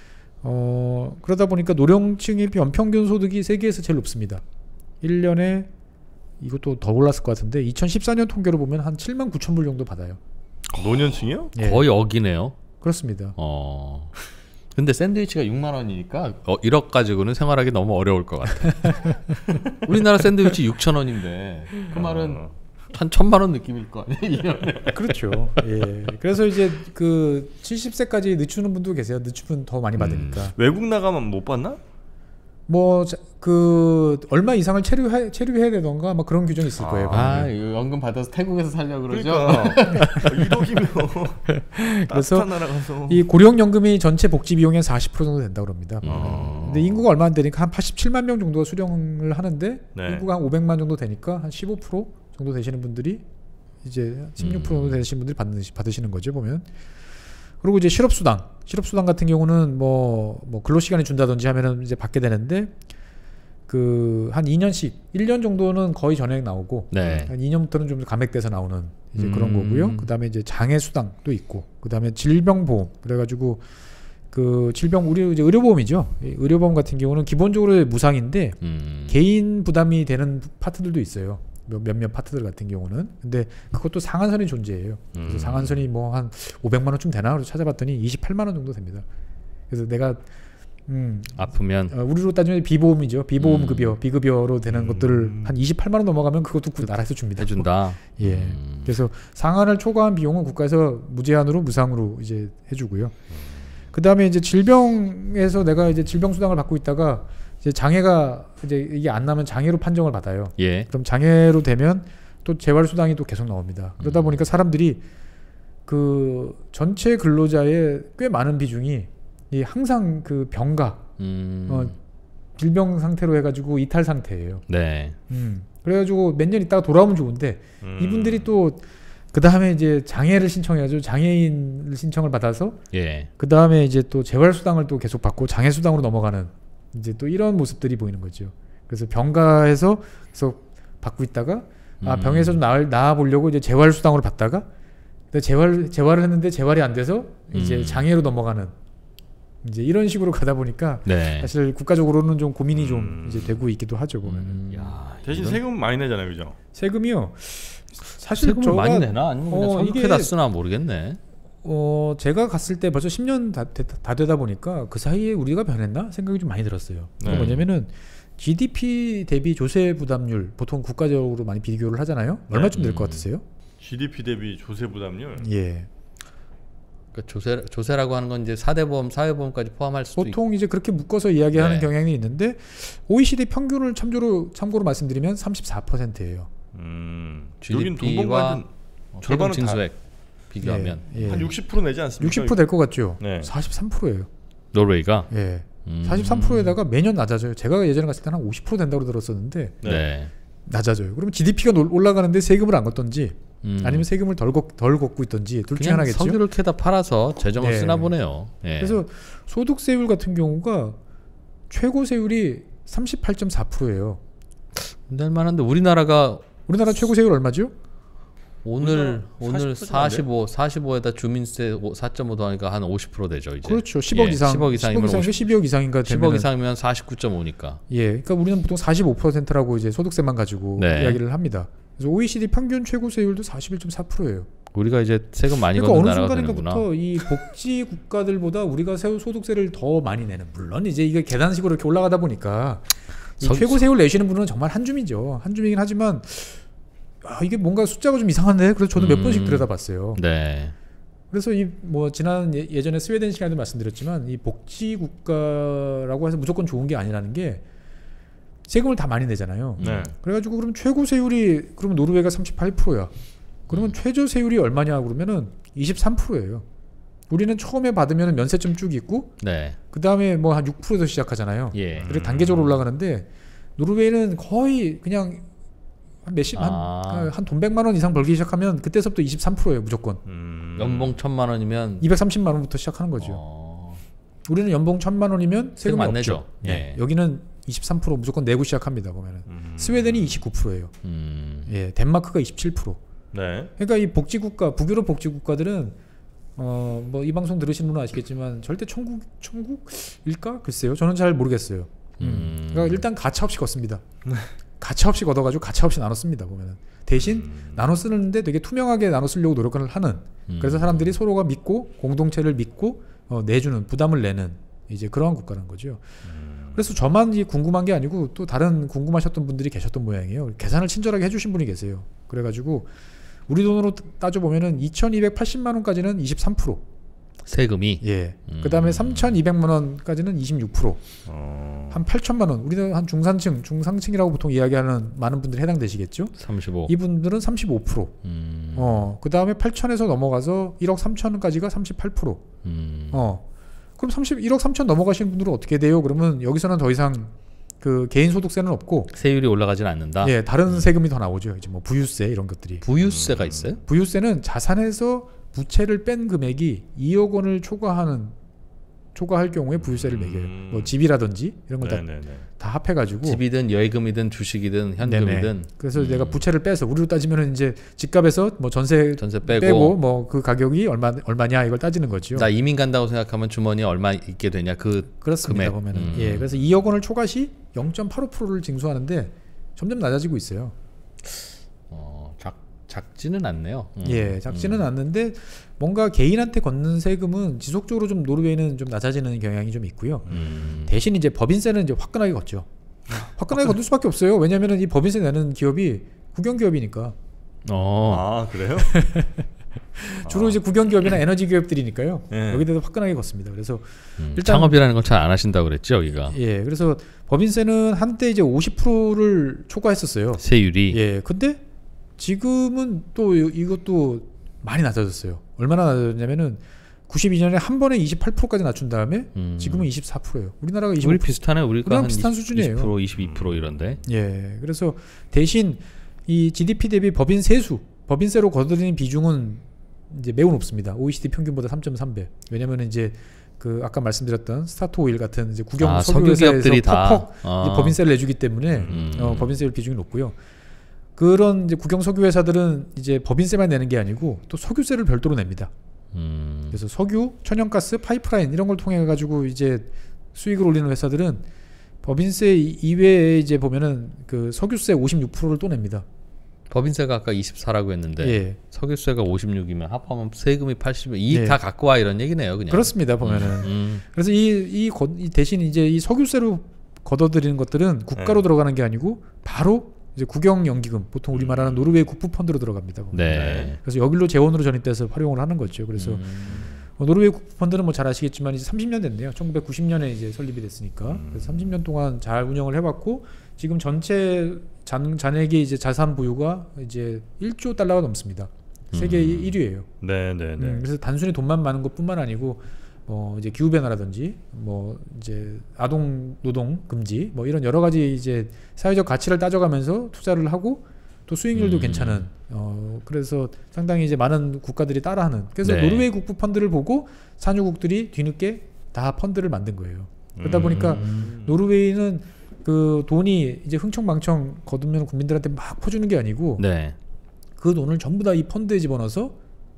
어 그러다 보니까 노령층의 연평균 소득이 세계에서 제일 높습니다. 일 년에 이것도 더 올랐을 것 같은데 이천십사 년 통계로 보면 한 칠만 구천 불 정도 받아요. 노년층이요? 예, 거의 억이네요. 그렇습니다. 어. 근데 샌드위치가 육만 원이니까 어, 일억 가지고는 생활하기 너무 어려울 것 같아. 우리나라 샌드위치 육천 원인데 그 말은 어. 한 천만 원 느낌일 거 아니에요? 일 년에. 그렇죠. 예. 그래서 이제 그 칠십 세까지 늦추는 분도 계세요. 늦추면 더 많이 받으니까. 음. 외국 나가면 못 받나? 뭐 그 얼마 이상을 체류해 체류해야 되던가 뭐 그런 규정이 있을 거예요. 아, 방금. 이거 연금 받아서 태국에서 살려고 그러죠? 그러니까 일억이면 그래서 따뜻한 나라 가서 이 고령연금이 전체 복지 비용의 사십 퍼센트 정도 된다고 합니다. 어. 근데 인구가 얼마 안 되니까 한 팔십칠만 명 정도가 수령을 하는데 네. 인구가 한 오백만 정도 되니까 한 십오 퍼센트 정도 되시는 분들이 이제 십육 퍼센트 정도 되시는 분들이 받는, 받으시는 거죠 보면. 그리고 이제 실업수당, 실업수당 같은 경우는 뭐, 뭐 근로시간이 준다든지 하면은 이제 받게 되는데 그 한 이 년씩 일 년 정도는 거의 전액 나오고 네. 한 이 년부터는 좀 감액돼서 나오는 이제 그런 음. 거고요. 그다음에 이제 장애수당도 있고 그다음에 질병보험 그래가지고 그 질병 우리 이제 의료보험이죠. 이 의료보험 같은 경우는 기본적으로 무상인데 음. 개인 부담이 되는 파트들도 있어요. 몇몇 파트들 같은 경우는. 근데 그것도 상한선이 존재해요. 그래서 음. 상한선이 뭐 한 오백만 원쯤 되나? 그래서 찾아봤더니 이십팔만 원 정도 됩니다. 그래서 내가 음, 아프면 어, 우리로 따지면 비보험이죠. 비보험 음. 급여, 비급여로 되는 음. 것들을 한 이십팔만 원 넘어가면 그것도 그 나라에서 줍니다. 해준다. 예. 음. 그래서 상한을 초과한 비용은 국가에서 무제한으로 무상으로 이제 해주고요. 그 다음에 이제 질병에서 내가 이제 질병 수당을 받고 있다가 이제 장애가 이제 이게 안 나면 장애로 판정을 받아요. 예. 그럼 장애로 되면 또 재활 수당이 또 계속 나옵니다. 그러다 음. 보니까 사람들이 그 전체 근로자의 꽤 많은 비중이 이 항상 그 병가 음. 어, 질병 상태로 해가지고 이탈 상태예요. 네. 음. 그래가지고 몇 년 있다가 돌아오면 좋은데 음. 이분들이 또 그 다음에 이제 장애를 신청해가지고 장애인 신청을 받아서 예. 그 다음에 이제 또 재활 수당을 또 계속 받고 장애 수당으로 넘어가는 이제 또 이런 모습들이 보이는 거죠. 그래서 병가에서 계속 받고 있다가 아 음. 병에서 좀 나을 나아 보려고 이제 재활 수당으로 받다가 근데 재활 재활을 했는데 재활이 안 돼서 이제 음. 장애로 넘어가는 이제 이런 식으로 가다 보니까 네. 사실 국가적으로는 좀 고민이 좀 음. 이제 되고 있기도 하죠 보면. 음. 야, 대신 이건 세금 많이 내잖아요, 그죠? 세금이요. 사실 세금을 저가 많이 내나 아니면 그냥 어, 선크에다 이게- 쓰나 모르겠네. 어 제가 갔을 때 벌써 십 년 다, 다, 다 되다 보니까 그 사이에 우리가 변했나 생각이 좀 많이 들었어요. 그게 네. 뭐냐면은 지디피 대비 조세 부담률 보통 국가적으로 많이 비교를 하잖아요. 얼마쯤 될 것 음. 같으세요? 지디피 대비 조세 부담률 예. 그러니까 조세 조세라고 하는 건 이제 사대보험, 사회보험까지 포함할 수도 있고. 보통 이제 그렇게 묶어서 이야기하는 네. 경향이 있는데 오이시디 평균을 참조로 참고로 말씀드리면 삼십사 퍼센트예요. 음. 여긴 돈 번거 지디피와 한, 세금 절반은 징수액 비교하면 예. 한 육십 퍼센트 내지 않습니까? 육십 퍼센트 될 것 같죠? 네. 사십삼 퍼센트예요. 노르웨이가 예. 음. 사십삼 퍼센트에다가 매년 낮아져요. 제가 예전에 갔을 때는 한 오십 퍼센트 된다고 들었었는데 네. 네. 낮아져요. 그러면 지디피가 올라가는데 세금을 안 걷던지 음. 아니면 세금을 덜, 걷, 덜 걷고 있던지 둘 중에 그냥 하나겠죠. 석유를 캐다 팔아서 재정을 네. 쓰나 보네요. 예. 그래서 소득세율 같은 경우가 최고 세율이 삼십팔 점 사 퍼센트예요. 낼 만한데 우리나라가 우리나라 최고 세율 얼마죠? 오늘 우리나라 오늘 사십 퍼센트 사십오, 사십오에다 주민세 사 점 오 더하니까 한 오십 퍼센트 되죠 이제. 그렇죠. 십억 예, 이상. 십억 이상이면 십억 이상인가 십이억 이상인가 되면 십억 이상이면 사십구 점 오니까. 예. 그러니까 우리는 보통 사십오 퍼센트라고 이제 소득세만 가지고 네. 이야기를 합니다. 그래서 오이시디 평균 최고 세율도 사십일 점 사 퍼센트예요. 우리가 이제 세금 많이 그러니까 걷는 어느 나라가 되는구나. 순간인가부터 이 복지 국가들보다 우리가 세- 소득세를 더 많이 내는, 물론 이제 이게 계단식으로 이렇게 올라가다 보니까 이 서- 최고 세율 내시는 분은 정말 한 줌이죠. 한 줌이긴 하지만 아, 이게 뭔가 숫자가 좀 이상한데, 그래서 저도 몇 음. 번씩 들여다봤어요. 네. 그래서 이 뭐 지난 예- 예전에 스웨덴 시간에도 말씀드렸지만 이 복지 국가라고 해서 무조건 좋은 게 아니라는 게 세금을 다 많이 내잖아요. 네. 그래가지고 그럼 최고 세율이 그러면 노르웨이가 삼십팔 퍼센트야. 그러면 최저 세율이 얼마냐 그러면은 이십삼 퍼센트예요. 우리는 처음에 받으면 면세점 쭉 있고 네. 그 다음에 뭐 한 육 퍼센트에서 시작하잖아요. 예. 그리고 단계적으로 올라가는데 노르웨이는 거의 그냥 한 몇십 아. 한한 돈 백만 원 이상 벌기 시작하면 그때서부터 이십삼 퍼센트예요 무조건. 음. 연봉 천만 원이면 이백삼십만 원부터 시작하는 거죠. 어... 우리는 연봉 천만 원이면 세금 세금이 안 없죠. 내죠. 네. 예. 여기는 이십삼 퍼센트 무조건 내고 시작합니다 보면은. 음. 스웨덴이 이십구 퍼센트예요. 음. 예, 덴마크가 이십칠 퍼센트. 네. 그러니까 이 복지 국가, 북유럽 복지 국가들은 어 뭐 이 방송 들으시는 분은 아시겠지만 절대 천국 천국일까? 글쎄요. 저는 잘 모르겠어요. 음. 그러니까 일단 가차 없이 걷습니다. 가차 없이 걷어가지고 가차 없이 나눠 씁니다 보면은. 대신 음. 나눠 쓰는데 되게 투명하게 나눠 쓰려고 노력을 하는. 음. 그래서 사람들이 서로가 믿고 공동체를 믿고 어, 내주는, 부담을 내는 이제 그러한 국가라는 거죠. 음. 그래서 저만 이 궁금한 게 아니고 또 다른 궁금하셨던 분들이 계셨던 모양이에요. 계산을 친절하게 해주신 분이 계세요. 그래가지고 우리 돈으로 따져보면은 이천이백팔십만 원까지는 이십삼 퍼센트. 세금이 예. 음. 그 다음에 삼천이백만 원까지는 이십육 퍼센트. 어. 한 팔천만 원. 우리는 한 중산층, 중상층이라고 보통 이야기하는 많은 분들이 해당되시겠죠. 삼십오. 이분들은 삼십오 퍼센트. 음. 어. 그 다음에 팔천에서 넘어가서 일억 삼천까지가 삼십팔 퍼센트. 음. 어. 그럼 삼십 일억 삼천 넘어가시는 분들은 어떻게 돼요? 그러면 여기서는 더 이상 그 개인 소득세는 없고, 세율이 올라가진 않는다. 예, 다른 세금이 더 나오죠. 이제 뭐 부유세 이런 것들이. 부유세가 있어요? 부유세는 자산에서 부채를 뺀 금액이 이억 원을 초과하는 초과할 경우에 부유세를 음. 매겨요. 뭐 집이라든지 이런 걸 다 네네네. 다 합해가지고. 집이든 여의금이든 주식이든 현금이든. 네네. 그래서 음. 내가 부채를 빼서 우리로 따지면은 이제 집값에서 뭐 전세, 전세 빼고, 빼고 뭐 그 가격이 얼마 얼마냐 이걸 따지는 거죠. 나 이민 간다고 생각하면 주머니에 얼마 있게 되냐 그 그렇습니다. 금액. 보면은 음. 예, 그래서 이억 원을 초과시 영 점 팔오 퍼센트를 징수하는데 점점 낮아지고 있어요. 어, 작 작지는 않네요. 음. 예, 작지는 않는데 뭔가 개인한테 걷는 세금은 지속적으로 좀 노르웨이는 좀 낮아지는 경향이 좀 있고요. 음. 대신 이제 법인세는 이제 화끈하게 걷죠. 화끈하게 걷을 수밖에 없어요. 왜냐하면 이 법인세 내는 기업이 국영 기업이니까. 어. 아 그래요? 주로 이제 국영 기업이나 에너지 기업들이니까요. 예. 여기 대해서 화끈하게 걷습니다. 그래서 음. 일단- 창업이라는 걸 잘 안 하신다고 그랬죠, 여기가. 예, 그래서 법인세는 한때 이제 오십 퍼센트를 초과했었어요. 세율이. 예, 근데 지금은 또 이- 이것도 많이 낮아졌어요. 얼마나 낮아졌냐면은 구십이 년에 한 번에 이십팔 퍼센트까지 낮춘 다음에 음. 지금은 이십사 퍼센트예요. 우리나라가 이십오 우리 퍼센트. 비슷하네. 우리가 우리랑 한 비슷한 이십, 수준이에요. 이십 퍼센트, 이십이 퍼센트 이런데. 예, 그래서 대신 이 지디피 대비 법인 세수, 법인세로 거두는 비중은 이제 매우 높습니다. 오이시디 평균보다 삼 점 삼 배. 왜냐면 이제 그 아까 말씀드렸던 스타트 오일 같은 이제 국영 아, 석유 회사에서 석유기업들이 다 퍽퍽 아. 이제 법인세를 내주기 때문에 음. 어, 법인세율 비중이 높고요. 그런 이제 국영 석유 회사들은 이제 법인세만 내는 게 아니고 또 석유세를 별도로 냅니다. 음. 그래서 석유, 천연가스, 파이프라인 이런 걸 통해 가지고 이제 수익을 올리는 회사들은 법인세 이외에 이제 보면은 그 석유세 오십육 퍼센트를 또 냅니다. 법인세가 아까 이십사라고 했는데 예, 석유세가 오십육이면 합하면 세금이 팔십. 이익 예. 다 갖고 와 이런 얘기네요, 그냥. 그렇습니다. 보면은 음. 그래서 이, 이, 거- 이 대신 이제 이 석유세로 걷어들이는 것들은 국가로 네. 들어가는 게 아니고 바로 이제 국영 연기금, 보통 우리 말하는 노르웨이 국부 펀드로 들어갑니다. 보면. 네. 그래서 여기로 재원으로 전입돼서 활용을 하는 거죠. 그래서 음. 어, 노르웨이 국부 펀드는 뭐 잘 아시겠지만 이제 삼십 년 됐네요. 천구백구십 년에 이제 설립이 됐으니까. 음. 그래서 삼십 년 동안 잘 운영을 해왔고 지금 전체 잔, 잔액의 이제 자산 보유가 이제 일조 달러가 넘습니다. 세계 음. 일 위예요. 네네네. 음, 그래서 단순히 돈만 많은 것뿐만 아니고 뭐 이제 기후 변화라든지 뭐 이제 아동 노동 금지 뭐 이런 여러 가지 이제 사회적 가치를 따져가면서 투자를 하고 또 수익률도 음. 괜찮은 어 그래서 상당히 이제 많은 국가들이 따라하는 그래서 네. 노르웨이 국부 펀드를 보고 산유국들이 뒤늦게 다 펀드를 만든 거예요. 그러다 음. 보니까 음. 노르웨이는 그 돈이 이제 흥청망청 거두면 국민들한테 막 퍼주는 게 아니고 네. 그 돈을 전부 다 이 펀드에 집어넣어서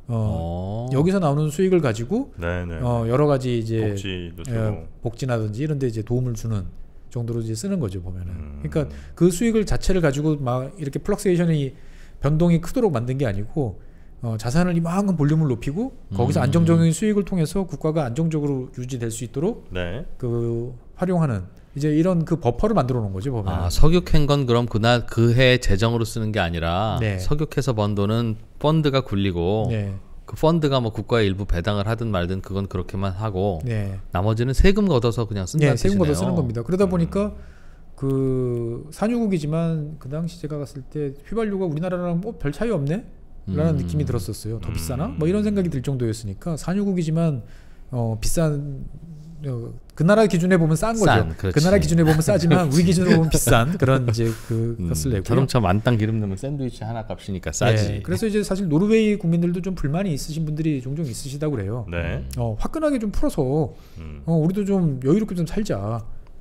어. 어 여기서 나오는 수익을 가지고 네네. 어 여러 가지 이제 복지도 예, 주고. 복지나든지 이런 데 이제 도움을 주는 정도로 이제 쓰는 거죠, 보면은. 음. 그러니까 그 수익을 자체를 가지고 막 이렇게 플럭세이션이 변동이 크도록 만든 게 아니고 어, 자산을 이만큼 볼륨을 높이고 거기서 음. 안정적인 수익을 통해서 국가가 안정적으로 유지될 수 있도록 네. 그 활용하는 이제 이런 그 버퍼를 만들어 놓은 거죠 보면. 아, 석유캔 건 그럼 그날 그해 재정으로 쓰는 게 아니라 네. 석유캐서 번 돈은 펀드가 굴리고 네. 그 펀드가 뭐 국가에 일부 배당을 하든 말든 그건 그렇게만 하고 네. 나머지는 세금 걷어서 그냥 쓴다는 네, 세금 뜻이네요. 걷어 쓰는 겁니다. 그러다 보니까 그 산유국이지만 그 당시 제가 갔을 때 휘발유가 우리나라랑 뭐 별 차이 없네? 라는 음. 느낌이 들었었어요. 더 음. 비싸나? 뭐 이런 생각이 들 정도였으니까 산유국이지만 어, 비싼 어, 그 나라 기준에 보면 싼 거죠. 싼, 그렇지. 그 나라 기준에 보면 싸지만 우리 기준으로 보면 비싼 그런 이제 그 음, 것을 내고요. 자동차 만땅 기름 넣으면 샌드위치 하나 값이니까 싸지. 네, 그래서 이제 사실 노르웨이 국민들도 좀 불만이 있으신 분들이 종종 있으시다고 그래요. 네. 어, 화끈하게 좀 풀어서 음. 어, 우리도 좀 여유롭게 좀 살자.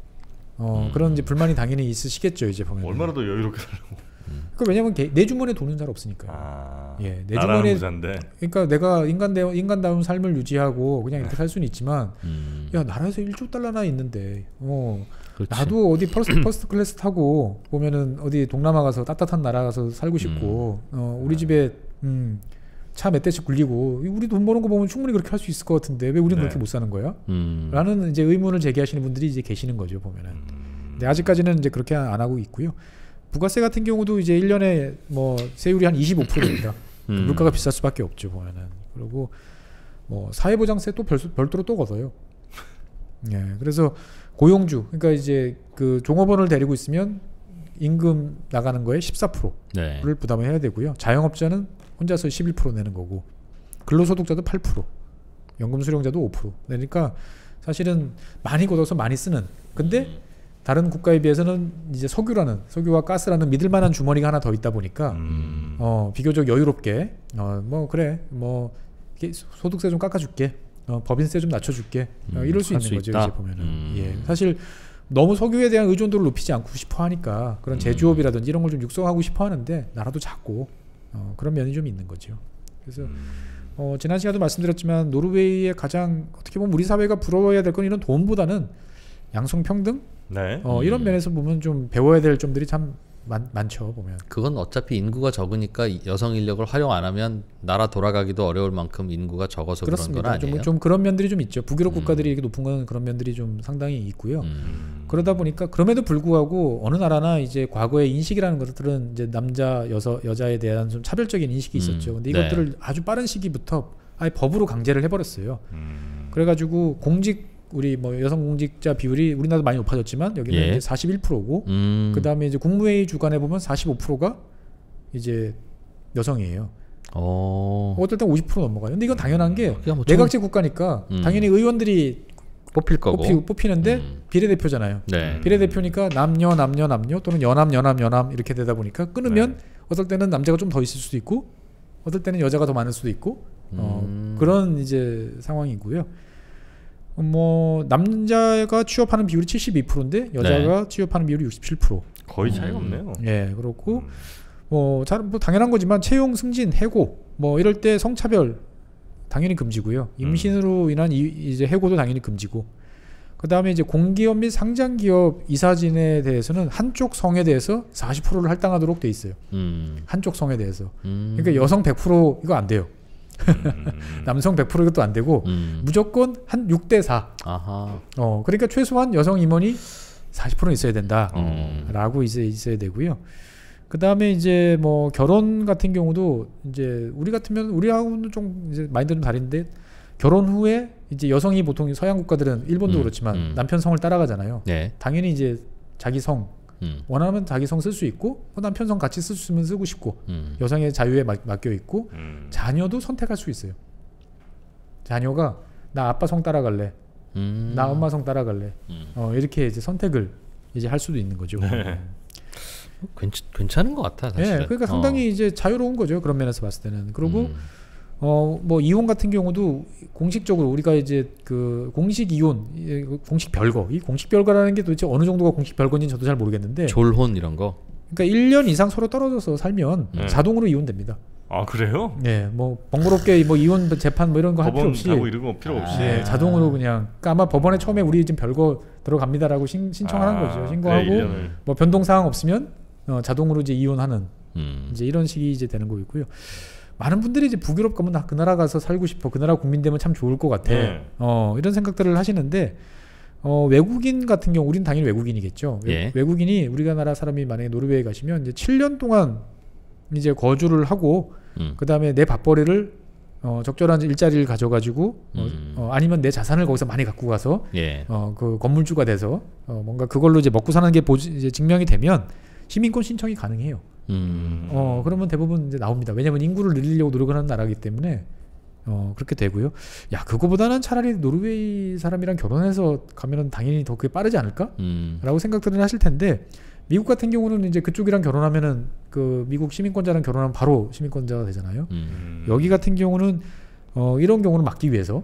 어, 음. 그런 이제 불만이 당연히 있으시겠죠 이제 보면. 얼마나 더 여유롭게 살려고. 그 왜냐면 개- 내 주머니에 돈은 잘 없으니까요. 아. 예, 내 나라는 주머니에 부자인데. 그러니까 내가 인간대 인간다운 삶을 유지하고 그냥 이렇게 살 수는 있지만 음, 야 나라에서 일조 달러나 있는데 어 그렇지. 나도 어디 퍼스트, 퍼스트 클래스 타고 보면은 어디 동남아 가서 따뜻한 나라 가서 살고 싶고 어 우리 집에 음 차 몇 대씩 굴리고 우리 돈 버는 거 보면 충분히 그렇게 할 수 있을 것 같은데 왜 우리는 네. 그렇게 못 사는 거야? 음, 라는 이제 의문을 제기하시는 분들이 이제 계시는 거죠 보면은. 음. 근데 아직까지는 이제 그렇게 안 하고 있고요. 부가세 같은 경우도 이제 일 년에 뭐 세율이 한 이십오 퍼센트입니다. 음. 물가가 비쌀 수밖에 없죠 보면은. 그리고 뭐 사회보장세 또 별, 별도로 또 걷어요. 예, 그래서 고용주 그러니까 이제 그 종업원을 데리고 있으면 임금 나가는 거에 십사 퍼센트를 네. 부담을 해야 되고요. 자영업자는 혼자서 십일 퍼센트 내는 거고 근로소득자도 팔 퍼센트, 연금 수령자도 오 퍼센트 내니까 사실은 많이 걷어서 많이 쓰는. 근데 다른 국가에 비해서는 이제 석유라는 석유와 가스라는 믿을만한 주머니가 하나 더 있다 보니까 음. 어 비교적 여유롭게 어 뭐 그래 뭐 이게 소득세 좀 깎아줄게 어 법인세 좀 낮춰줄게 어, 음, 이럴 수 할 있는 수 거죠 있다. 이제 보면은. 음. 예, 사실 너무 석유에 대한 의존도를 높이지 않고 싶어 하니까 그런 제조업이라든지 이런 걸 좀 육성하고 싶어 하는데 나라도 작고 어 그런 면이 좀 있는 거죠. 그래서 어 지난 시간에도 말씀드렸지만 노르웨이의 가장 어떻게 보면 우리 사회가 부러워해야 될 건 이런 돈보다는 양성평등 네. 어, 음. 이런 면에서 보면 좀 배워야 될 점들이 참 많, 많죠 보면. 그건 어차피 인구가 적으니까 여성 인력을 활용 안 하면 나라 돌아가기도 어려울 만큼 인구가 적어서 그런 건 그렇습니다. 좀, 아니에요. 좀 그런 면들이 좀 있죠. 북유럽 음. 국가들이 이렇게 높은 건 그런 면들이 좀 상당히 있고요. 음. 그러다 보니까 그럼에도 불구하고 어느 나라나 이제 과거의 인식이라는 것들은 이제 남자 여서 여자에 대한 좀 차별적인 인식이 음. 있었죠. 근데 네. 이것들을 아주 빠른 시기부터 아예 법으로 강제를 해버렸어요. 음. 그래가지고 공직 우리 뭐 여성 공직자 비율이 우리나라도 많이 높아졌지만 여기는 예. 이제 사십일 퍼센트고 음. 그 다음에 이제 국무회의 주관에 보면 사십오 퍼센트가 이제 여성이에요. 어. 어떨 땐 오십 퍼센트 넘어가요. 근데 이건 당연한 게 그냥 뭐 내각제 국가니까 음. 당연히 의원들이 뽑힐 거고. 뽑히, 뽑히는데 음. 비례대표잖아요. 네. 비례대표니까 남녀 남녀 남녀 또는 연합 연합 연합 이렇게 되다 보니까 끊으면 네. 어떨 때는 남자가 좀 더 있을 수도 있고 어떨 때는 여자가 더 많을 수도 있고 어, 음. 그런 이제 상황이고요. 어, 뭐 남자가 취업하는 비율이 칠십이 퍼센트인데 여자가 취업하는 비율이 육십칠 퍼센트. 거의 차이가 음. 없네요. 예, 그렇고 음. 뭐, 잘, 뭐 당연한 거지만 채용, 승진, 해고 뭐 이럴 때 성차별 당연히 금지고요. 임신으로 인한 이, 이제 해고도 당연히 금지고. 그 다음에 이제 공기업 및 상장기업 이사진에 대해서는 한쪽 성에 대해서 사십 퍼센트를 할당하도록 돼 있어요. 음. 한쪽 성에 대해서. 음. 그러니까 여성 백 퍼센트 이거 안 돼요. 음. 남성 백 퍼센트 이것도 안 되고 음. 무조건 한 육 대 사. 아하. 어, 그러니까 최소한 여성 임원이 사십 퍼센트 있어야 된다. 음. 라고 이제 있어야 되고요. 그 다음에 이제 뭐 결혼 같은 경우도 이제 우리 같으면 우리하고는 좀 이제 마인드는 다른데 결혼 후에 이제 여성이 보통 서양 국가들은 일본도 음, 그렇지만 음. 남편 성을 따라가잖아요. 네. 당연히 이제 자기 성 음. 원하면 자기 성 쓸 수 있고 뭐 남편 성 같이 쓸 수 있으면 쓰고 싶고 음. 여성의 자유에 맡, 맡겨 있고 음. 자녀도 선택할 수 있어요. 자녀가 나 아빠 성 따라갈래, 음. 나 엄마 성 따라갈래. 음. 어, 이렇게 이제 선택을 이제 할 수도 있는 거죠. 네. 괜찮, 괜찮은 것 같아 예, 사실은. 그러니까 상당히 이제 자유로운 거죠. 그런 면에서 봤을 때는. 그리고 음. 어 뭐 이혼 같은 경우도 공식적으로 우리가 이제 그 공식 이혼, 이 공식 별거, 이 공식 별거라는 게 도대체 어느 정도가 공식 별거인지 저도 잘 모르겠는데. 졸혼 이런 거. 그러니까 일 년 이상 서로 떨어져서 살면 네. 자동으로 이혼됩니다. 아 그래요? 예, 뭐 번거롭게 뭐 이혼 재판 뭐 이런 거 할 필요 법원 없이. 가고 이런 거 필요 없이. 예, 아. 자동으로 그냥. 그러니까 아마 법원에 처음에 우리 지금 별거 들어갑니다라고 신, 신청을 한 아, 거죠. 그래, 신고하고 일 년을. 뭐 변동 사항 없으면 어, 자동으로 이제 이혼하는 음. 이제 이런 식이 이제 되는 거고요. 많은 분들이 이제 북유럽 가면 나 그 나라 가서 살고 싶어, 그 나라 국민 되면 참 좋을 것 같아. 네. 어, 이런 생각들을 하시는데 어, 외국인 같은 경우, 우리는 당연히 외국인이겠죠. 예. 외국인이 우리가 나라 사람이 만약에 노르웨이 가시면 이제 칠 년 동안 이제 거주를 하고 음. 그 다음에 내 밥벌이를 어, 적절한 일자리를 가져가지고 음. 어, 어, 아니면 내 자산을 거기서 많이 갖고 가서 예. 어, 그 건물주가 돼서 어, 뭔가 그걸로 이제 먹고 사는 게 보지, 이제 증명이 되면 시민권 신청이 가능해요. 음. 어, 그러면 대부분 이제 나옵니다. 왜냐하면 인구를 늘리려고 노력을 하는 나라이기 때문에 어, 그렇게 되고요. 야, 그거보다는 차라리 노르웨이 사람이랑 결혼해서 가면은 당연히 더 그게 빠르지 않을까? 음. 라고 생각들을 하실 텐데 미국 같은 경우는 이제 그쪽이랑 결혼하면은 그 미국 시민권자랑 결혼하면 바로 시민권자가 되잖아요. 음. 여기 같은 경우는 어, 이런 경우는 막기 위해서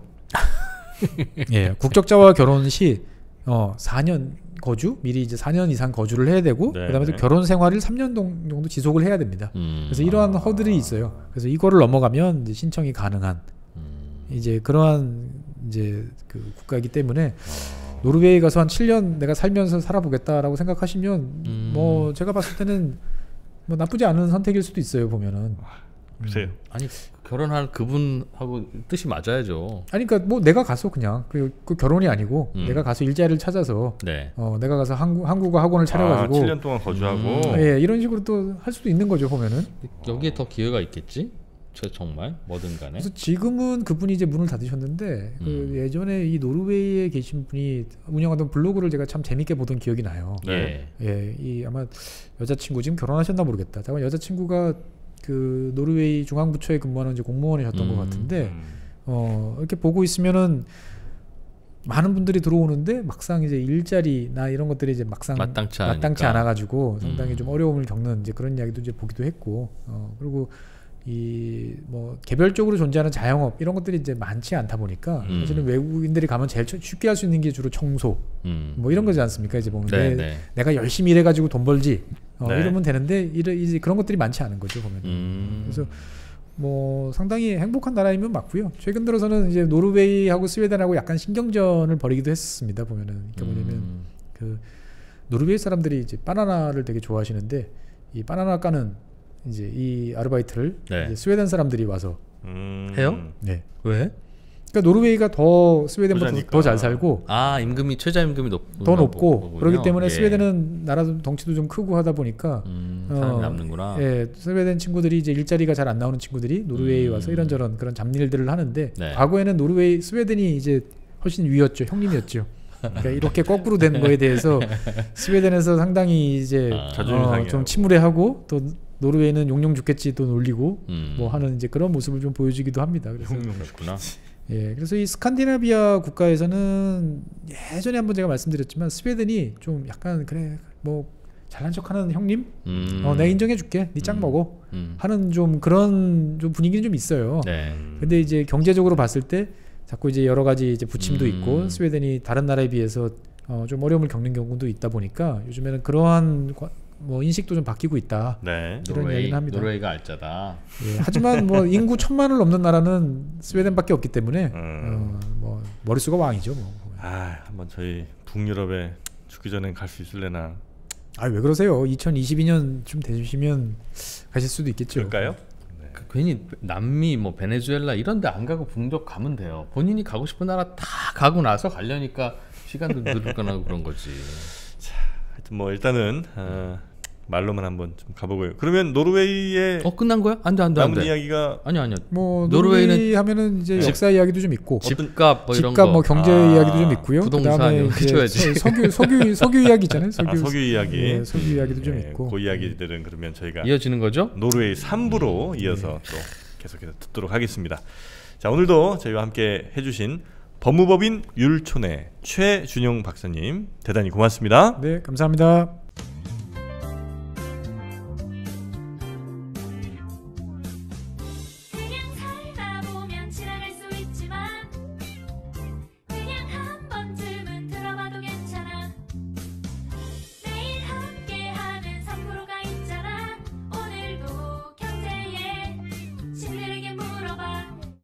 예, 국적자와 결혼 시 어, 사 년 거주, 미리 이제 사 년 이상 거주를 해야 되고 네, 그다음에 또 네. 결혼 생활을 삼 년 정도 지속을 해야 됩니다. 음. 그래서 이러한 허들이 있어요. 그래서 이거를 넘어가면 이제 신청이 가능한 음. 이제 그러한 이제 그 국가이기 때문에 노르웨이 가서 한 칠 년 내가 살면서 살아보겠다라고 생각하시면 음. 뭐 제가 봤을 때는 뭐 나쁘지 않은 선택일 수도 있어요, 보면은. 글쎄요. 아니 결혼할 그분하고 뜻이 맞아야죠. 아니 그러니까 뭐 내가 가서 그냥 그, 그 결혼이 아니고 음. 내가 가서 일자리를 찾아서 네. 어 내가 가서 한국 한국어 학원을 차려가지고 아, 칠 년 동안 거주하고. 음. 예, 이런 식으로 또 할 수도 있는 거죠, 보면은. 여기에 더 기회가 있겠지? 저 정말 뭐든 간에. 그래서 지금은 그분이 이제 문을 닫으셨는데 그 음. 예전에 이 노르웨이에 계신 분이 운영하던 블로그를 제가 참 재밌게 보던 기억이 나요. 네. 예, 이 아마 여자친구 지금 결혼하셨나 모르겠다. 잠깐 여자친구가 그 노르웨이 중앙부처에 근무하는 이제 공무원이셨던 음. 것 같은데 음. 어 이렇게 보고 있으면은 많은 분들이 들어오는데 막상 이제 일자리나 이런 것들이 이제 막상 마땅치 마땅치 않으니까. 않아가지고 상당히 음. 좀 어려움을 겪는 이제 그런 이야기도 이제 보기도 했고 어 그리고 이 뭐 개별적으로 존재하는 자영업 이런 것들이 이제 많지 않다 보니까 음. 사실은 외국인들이 가면 제일 처- 쉽게 할 수 있는 게 주로 청소 음. 뭐 이런 거지 않습니까? 이제 보면 네, 내, 네. 내가 열심히 일해가지고 돈 벌지 어, 네. 이러면 되는데 이래, 이제 그런 것들이 많지 않은 거죠, 보면. 음. 그래서 뭐 상당히 행복한 나라이면 맞고요. 최근 들어서는 이제 노르웨이하고 스웨덴하고 약간 신경전을 벌이기도 했습니다, 보면은. 그러니까 뭐냐면 음. 그 노르웨이 사람들이 이제 바나나를 되게 좋아하시는데 이 바나나 까는 이제 이 아르바이트를 네. 이제 스웨덴 사람들이 와서 음. 해요? 네. 왜? 그러니까 노르웨이가 더 스웨덴보다 부자니까. 더 잘 살고 아 임금이 최저 임금이 높. 더 높고 거군요. 그렇기 때문에 예. 스웨덴은 나라도 덩치도 좀 크고 하다 보니까 음, 어, 사람이 남는구나. 예, 스웨덴 친구들이 이제 일자리가 잘 안 나오는 친구들이 노르웨이 음. 와서 이런저런 그런 잡일들을 하는데 네. 과거에는 노르웨이 스웨덴이 이제 훨씬 위였죠, 형님이었죠. 그러니까 이렇게 거꾸로 된 거에 대해서 스웨덴에서 상당히 이제 아. 자존심 어, 상해하고. 좀 침울해하고 또 노르웨이는 용용 죽겠지 또 놀리고 음. 뭐 하는 이제 그런 모습을 좀 보여주기도 합니다. 그래서 그렇구나. 예, 그래서 이 스칸디나비아 국가에서는 예전에 한번 제가 말씀드렸지만 스웨덴이 좀 약간 그래 뭐 잘난 척하는 형님, 음. 어, 내가 인정해줄게, 니 짱 음. 먹어 음. 하는 좀 그런 좀 분위기는 좀 있어요. 네. 근데 이제 경제적으로 봤을 때 자꾸 이제 여러 가지 이제 부침도 음. 있고 스웨덴이 다른 나라에 비해서 어, 좀 어려움을 겪는 경우도 있다 보니까 요즘에는 그러한 과- 뭐 인식도 좀 바뀌고 있다. 네. 이런 노르웨이, 이야기는 합니다. 노르웨이가 알짜다. 예, 하지만 뭐 인구 천만을 넘는 나라는 스웨덴밖에 없기 때문에 음. 어, 뭐 머릿수가 왕이죠. 뭐. 아, 한번 저희 북유럽에 죽기 전에 갈 수 있을래나. 아, 왜 그러세요? 이천이십이 년쯤 되시면 가실 수도 있겠죠. 그럴까요? 그 괜히 남미 뭐 베네수엘라 이런 데 안 가고 북쪽 가면 돼요. 본인이 가고 싶은 나라 다 가고 나서 가려니까 시간도 늘거나 그런 거지. 하여튼 뭐 일단은 어, 말로만 한번 좀 가보고요. 그러면 노르웨이의 어 끝난 거야? 안돼 안돼 남은 안돼. 이야기가 아니요 아니요. 뭐 노르웨이는 노르웨이 하면은 이제 집- 역사 이야기도 좀 있고 집값 뭐 이런 집값 거. 뭐 경제 아, 이야기도 좀 있고요. 부동산 그다음에 이런 거 이제 해줘야지. 서- 석유 석유 석유 이야기 있잖아요. 석유 아, 석유 이야기, 예, 석유 이야기도 좀 예, 있고. 그 이야기들은 그러면 저희가 이어지는 거죠? 노르웨이 삼 부로 이어서 또 계속해서 듣도록 하겠습니다. 자, 오늘도 저희와 함께 해주신 법무법인 율촌의 최준용 박사님 대단히 고맙습니다. 네, 감사합니다.